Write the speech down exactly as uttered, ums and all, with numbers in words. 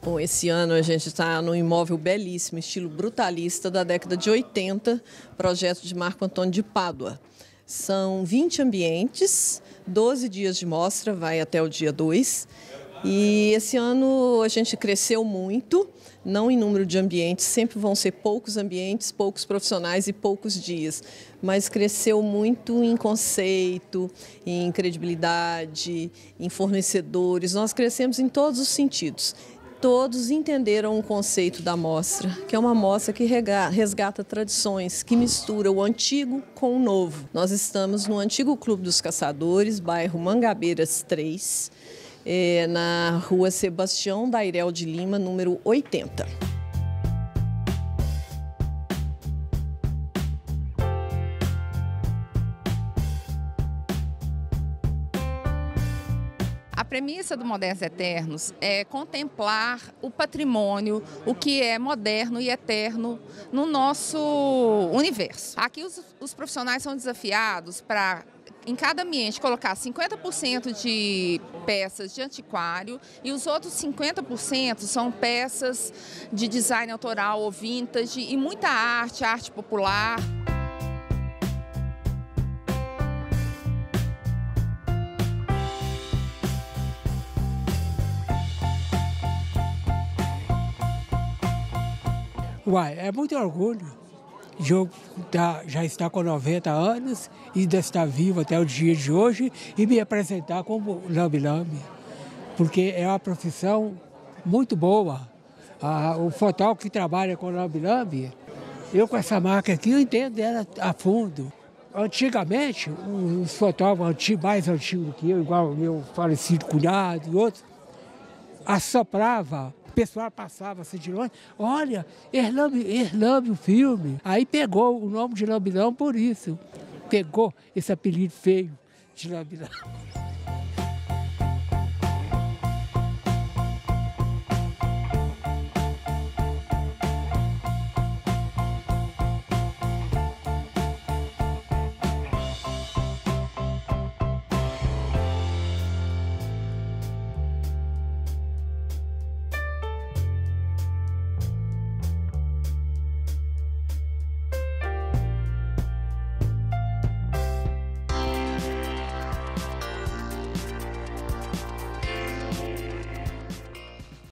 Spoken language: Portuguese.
Bom, esse ano a gente está num imóvel belíssimo, estilo brutalista, da década de oitenta, projeto de Marco Antônio de Pádua. São vinte ambientes, doze dias de mostra, vai até o dia dois. E esse ano a gente cresceu muito, não em número de ambientes, sempre vão ser poucos ambientes, poucos profissionais e poucos dias, mas cresceu muito em conceito, em credibilidade, em fornecedores, nós crescemos em todos os sentidos. Todos entenderam o conceito da mostra, que é uma mostra que resgata tradições, que mistura o antigo com o novo. Nós estamos no antigo Clube dos Caçadores, bairro Mangabeiras três, é, na rua Sebastião Dairel de Lima, número oitenta. A premissa do Modernos Eternos é contemplar o patrimônio, o que é moderno e eterno no nosso universo. Aqui os, os profissionais são desafiados para, em cada ambiente, colocar cinquenta por cento de peças de antiquário e os outros cinquenta por cento são peças de design autoral ou vintage e muita arte, arte popular. Uai, é muito orgulho. O jogo tá, já está com noventa anos e ainda está vivo até o dia de hoje e me apresentar como lambe-lambe, porque é uma profissão muito boa. Ah, o fotógrafo que trabalha com lambe-lambe, eu com essa marca aqui, eu entendo ela a fundo. Antigamente, os fotógrafos mais antigos do que eu, igual o meu falecido cunhado e outros, assoprava. O pessoal passava assim de longe, olha, Erlambe o filme. Aí pegou o nome de lambe-lambe por isso. Pegou esse apelido feio de lambe-lambe.